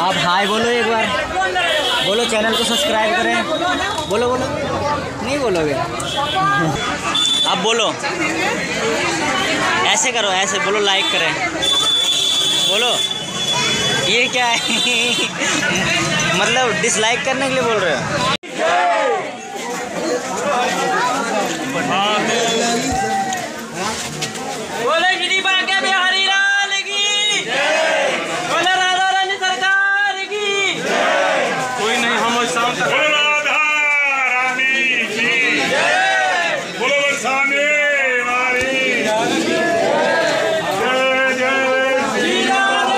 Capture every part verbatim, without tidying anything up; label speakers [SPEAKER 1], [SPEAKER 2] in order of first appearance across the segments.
[SPEAKER 1] आप हाय बोलो एक बार, बोलो चैनल को सब्सक्राइब करें, बोलो बोलो, नहीं बोलोगे आप बोलो, ऐसे करो, ऐसे बोलो, लाइक करें, बोलो। ये क्या है मतलब डिसलाइक करने के लिए बोल रहे हो? बोले श्री बांके बिहारी लाल की, बोले राधा रानी सरकार की।
[SPEAKER 2] कोई नहीं, हम शाम तक राधा रानी की, बोलो बरसाने वाली, जय जय श्री राधे।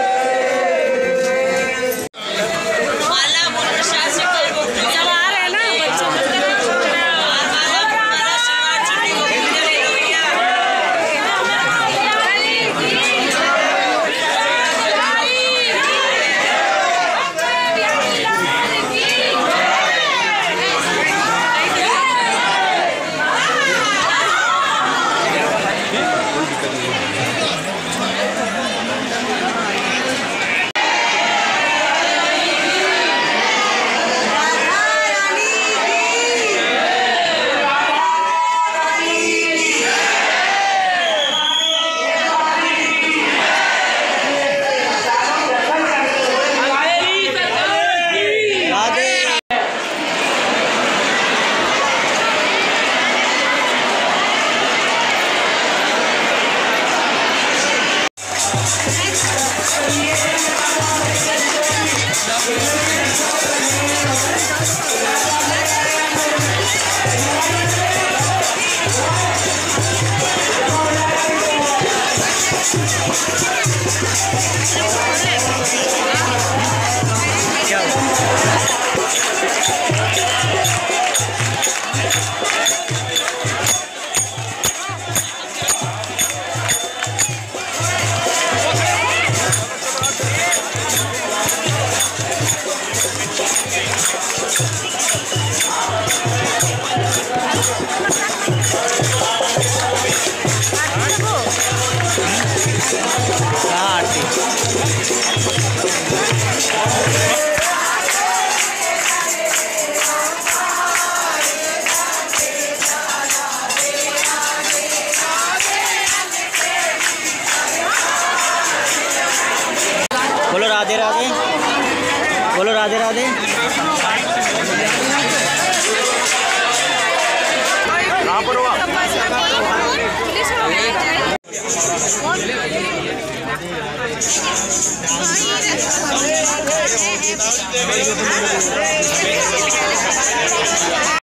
[SPEAKER 1] बोलो राधे राधे, बोलो राधे राधे।
[SPEAKER 2] कहाँ पर हो आप?